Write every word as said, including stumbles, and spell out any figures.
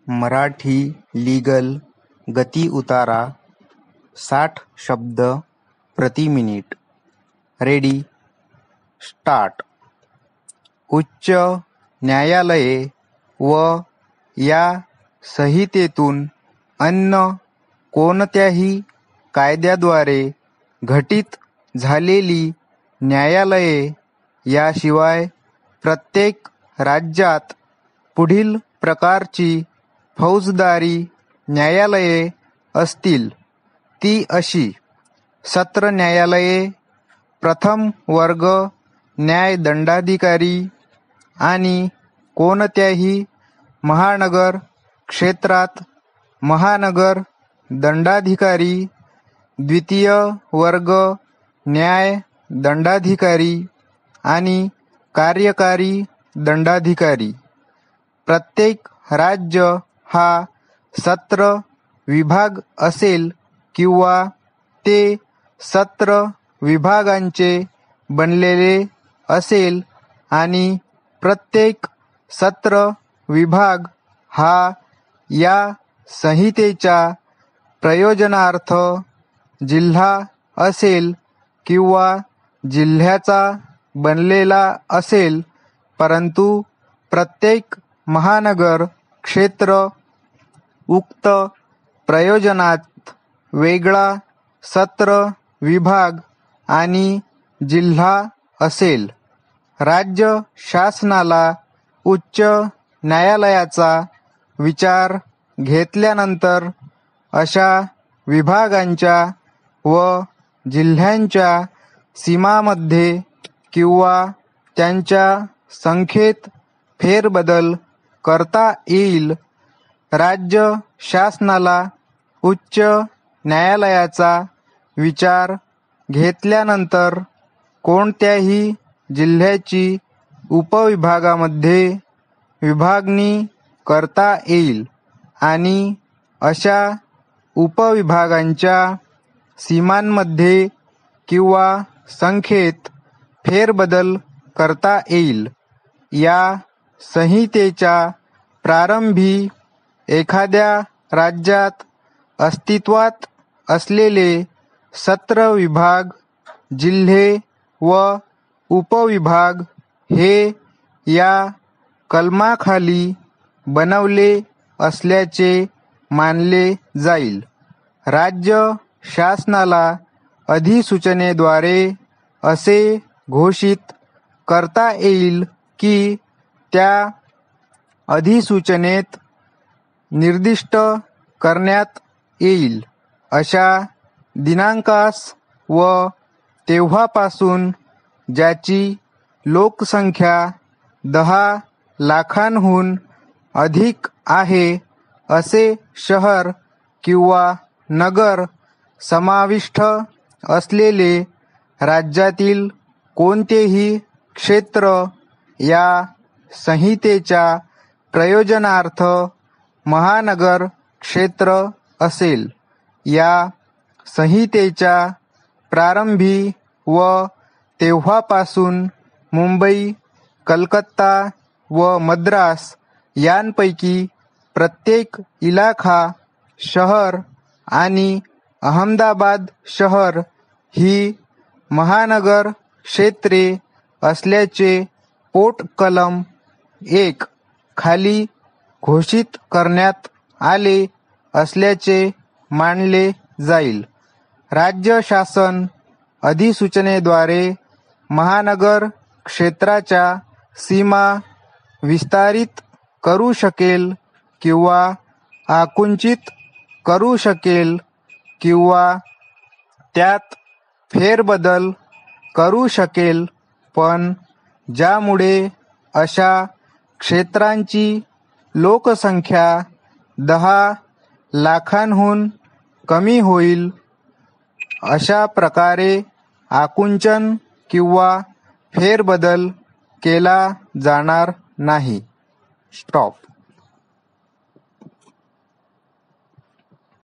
Marathi legal गती उतारा साठ शब्द प्रति मिनिट. Ready start. उच्च न्यायालये व या संहितेतून अन्य कोणत्याही कायद्याद्वारे घटित झालेली न्यायालये याशिवाय प्रत्येक राज्यात पुढील प्रकारची फौजदारी न्यायालये असतील ती अशी: सत्र न्यायालये, प्रथम वर्ग न्यायदंडाधिकारी आणि कोणत्याही महानगर क्षेत्रात महानगर दंडाधिकारी, द्वितीय वर्ग न्याय दंडाधिकारी आणि कार्यकारी दंडाधिकारी. प्रत्येक राज्य हा सत्र विभाग असेल किंवा ते सत्र विभागांचे बनलेले असेल आणि प्रत्येक सत्र विभाग हा या संहितेच्या प्रयोजनार्थ जिल्हा असेल किंवा जिल्ह्याचा बनलेला असेल, परंतु प्रत्येक महानगर क्षेत्र उक्त प्रयोजनात वेगळा सत्र विभाग आणि जिल्हा असेल. राज्य शासनाला उच्च न्यायालयाचा विचार घेतल्यानंतर अशा विभागांच्या व जिल्ह्यांच्या सीमांमध्ये किंवा त्यांच्या संख्येत फेरबदल करता येईल. राज्य शासनाला उच्च न्यायालयाचा विचार घेतल्यानंतर कोणत्याही जिल्ह्याची उपविभागामध्ये विभागणी करता येईल आणि अशा उपविभागांच्या सीमांमध्ये किंवा संख्येत फेरबदल करता येईल. या संहितेच्या प्रारंभी एखाद्या राज्यात अस्तित्वात असलेले सत्र विभाग, जिल्हे व उपविभाग हे या कलमाखाली बनवले असल्याचे मानले जाईल. राज्य शासनाला अधिसूचनेद्वारे असे घोषित करता येईल की त्या अधिसूचनेत निर्दिष्ट करण्यात येईल अशा दिनांकास व तेव्हापासून ज्याची लोकसंख्या दहा लाखांहून अधिक आहे असे शहर किंवा नगर समाविष्ट असलेले राज्यातील कोणतेही क्षेत्र या संहितेच्या प्रयोजनार्थ महानगर क्षेत्र असेल. या संहितेच्या प्रारंभी व तेव्हापासून मुंबई, कलकत्ता व मद्रास यांपैकी प्रत्येक इलाखा शहर आणि अहमदाबाद शहर ही महानगर क्षेत्रे असल्याचे पोटकलम एक खाली घोषित करण्यात आले असल्याचे मानले जाईल. राज्य शासन अधिसूचनेद्वारे महानगर क्षेत्राच्या सीमा विस्तारित करू शकेल किंवा आकुंचित करू शकेल किंवा त्यात फेरबदल करू शकेल, पण ज्यामुळे अशा क्षेत्रांची लोकसंख्या दहा लाखांहून कमी होईल, अशा प्रकारे आकुंचन किंवा फेरबदल केला जाणार नाही. स्टॉप.